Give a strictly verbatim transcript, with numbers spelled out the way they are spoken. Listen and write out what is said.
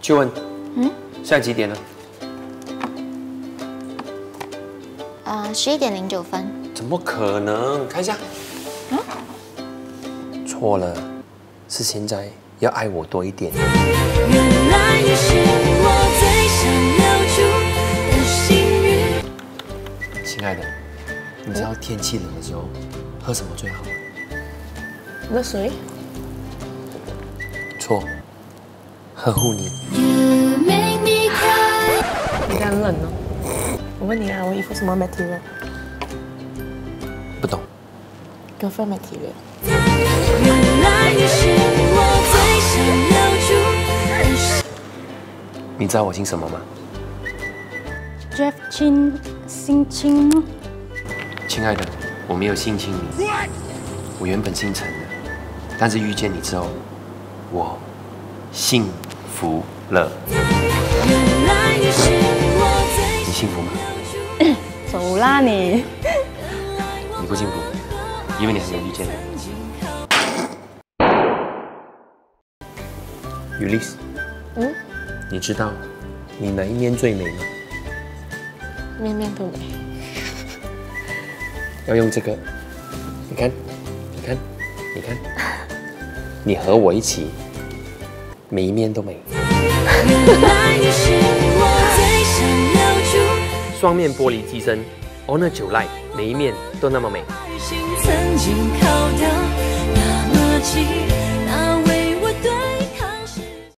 就问，嗯，现在几点了？ 呃，十一点零九分。 怎么可能？看一下。嗯，错了，是现在要爱我多一点。原来你是我最想留住的幸运。亲爱的，你知道天气冷的时候喝什么最好吗？ 热水。 错，呵护你。 你干冷哦。我问你啊，我衣服什么 material？ 不懂。 girlfriend material。 你知道我姓什么吗 ？Jeff Chin， 姓清吗？ 亲爱的，我没有性侵你，我原本姓陈的，但是遇见你之后，我幸福了。你幸福吗？ 走啦你！ 你不幸福，因为你还没有遇见我。雨丽，嗯，你知道你哪一面最美吗？ 面面都美。 要用这个，你看，你看，你看，你和我一起，每一面都美。双面玻璃机身 ，Honor 九 Lite， 每一面都那么美。曾经靠得那么近。